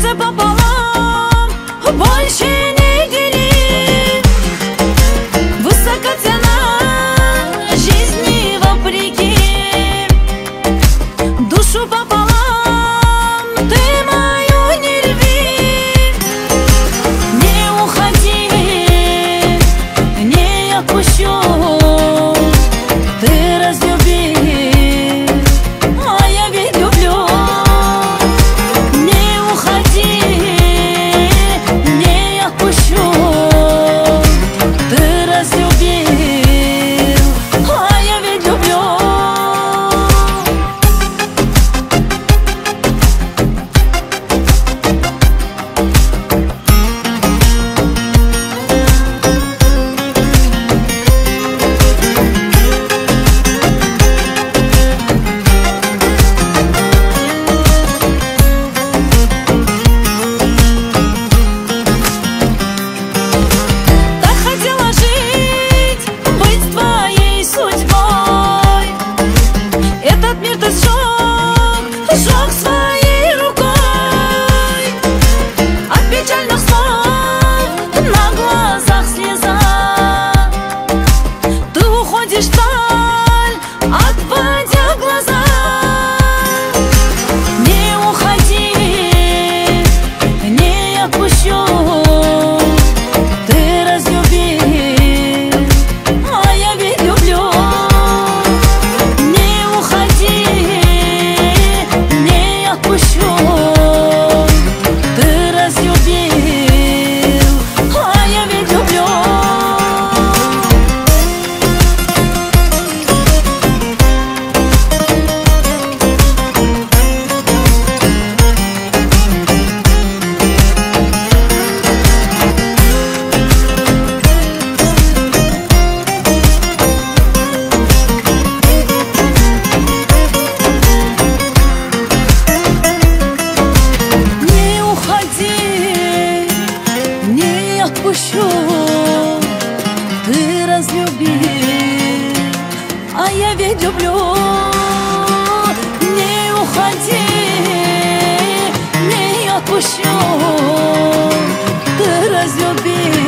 сердце пополам, больше не дели. Высока цена жизни вопреки. Душу пополам, ты мою не рви. Не уходи, не отпущу. Ты разлюби, а я ведь люблю. Не уходи, не отпущу. Ты разлюби, а я ведь люблю. Сжег своей рукой. От печальных слов на глазах слеза. Ты уходишь вдаль, отводя глаза. Не уходи, не отпущу. Ты разлюби, а я ведь люблю. Не уходи, отпущу. Ты разлюбил, а я ведь люблю. Отпущу, ты разлюби, а я ведь люблю. Не уходи, не отпущу, ты разлюби.